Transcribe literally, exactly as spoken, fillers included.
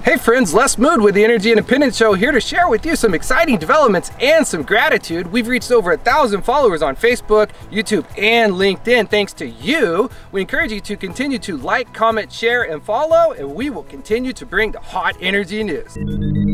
Hey friends, Les Mood with the Energy Independent Show, here to share with you some exciting developments and some gratitude. We've reached over a thousand followers on Facebook, YouTube, and LinkedIn thanks to you. We encourage you to continue to like, comment, share, and follow, and we will continue to bring the hot energy news.